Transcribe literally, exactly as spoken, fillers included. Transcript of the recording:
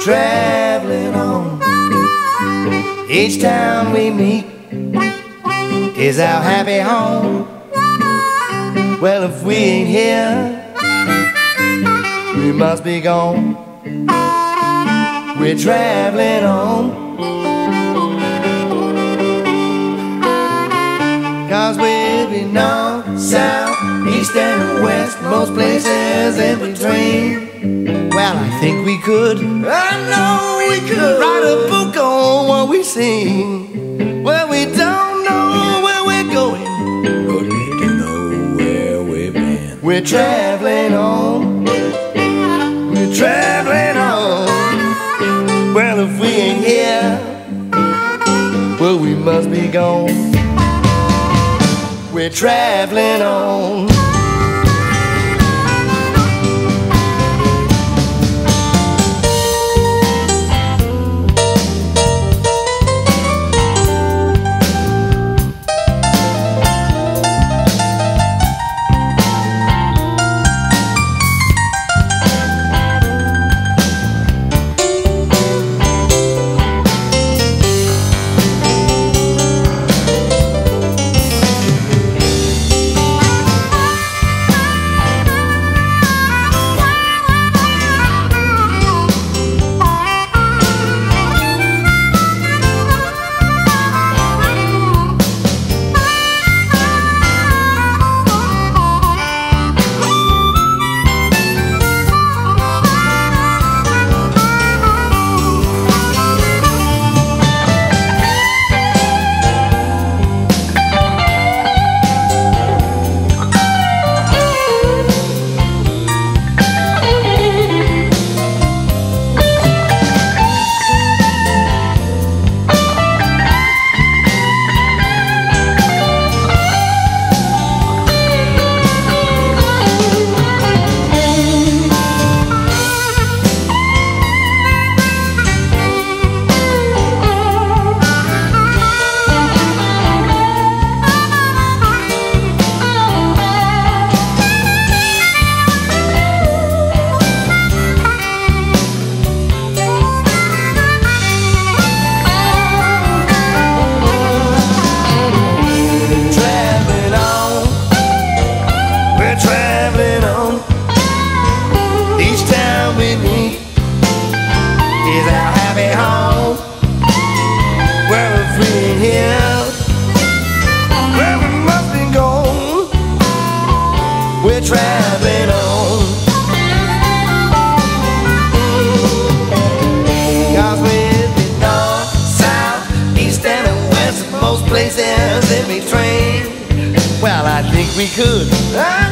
traveling on. Each town we meet is our happy home. Well, if we ain't here, we must be gone. We're traveling on. 'Cause we'll be north, south, east and west, most places in between. Well, I think we could, I know we could, write a book on what we seen. Well, we don't know where we're going, but we do know where we've been. We're traveling on. We're traveling on. Well, if we ain't here, well, we must be gone. We're traveling on. We're traveling on. 'Cause we've been north, south, east and west, most places in between. Well, I think we could.